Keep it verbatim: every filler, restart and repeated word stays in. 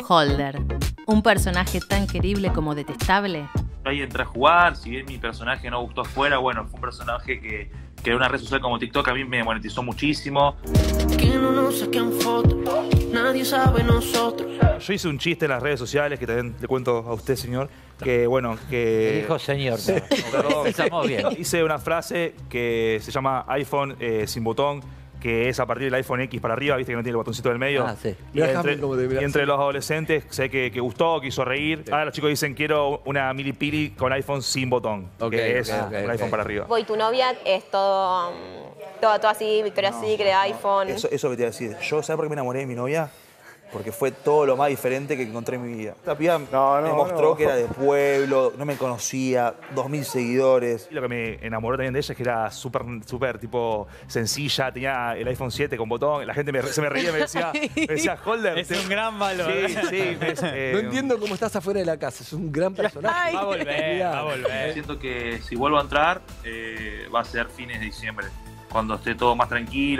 Holder, un personaje tan querible como detestable. Ahí entré a jugar, si bien mi personaje no gustó afuera, bueno, fue un personaje que, que en una red social como TikTok a mí me monetizó muchísimo. Que no nos saquen fotos, nadie sabe nosotros. Yo hice un chiste en las redes sociales, que también le cuento a usted, señor, que bueno, que... Dijo señor. No. Perdón. Empezamos bien. Hice una frase que se llama iPhone eh, sin botón, que es a partir del iPhone X para arriba, viste que no tiene el botoncito del medio. Ah, sí. Y entre, y entre los adolescentes sé que, que gustó, que hizo reír. Sí. Ahora los chicos dicen, quiero una milipili con iPhone sin botón, okay, que es okay, un okay, iPhone okay. para arriba. Vos y tu novia es todo, todo, todo así, Victoria's no, Secret, no. iPhone. Eso, eso que te iba a decir. Yo, ¿sabes por qué me enamoré de mi novia? Porque fue todo lo más diferente que encontré en mi vida. Esta piba no, no, me mostró no. que era de pueblo, no me conocía, dos mil seguidores. Y lo que me enamoró también de ella es que era súper, súper tipo sencilla, tenía el iPhone siete con botón, la gente me, se me reía y me decía, me decía, Holder. Es un gran valor. Sí, sí. Es, eh, no entiendo cómo estás afuera de la casa, es un gran personaje. Va a volver, va a volver. Siento que si vuelvo a entrar, eh, va a ser fines de diciembre, cuando esté todo más tranquilo.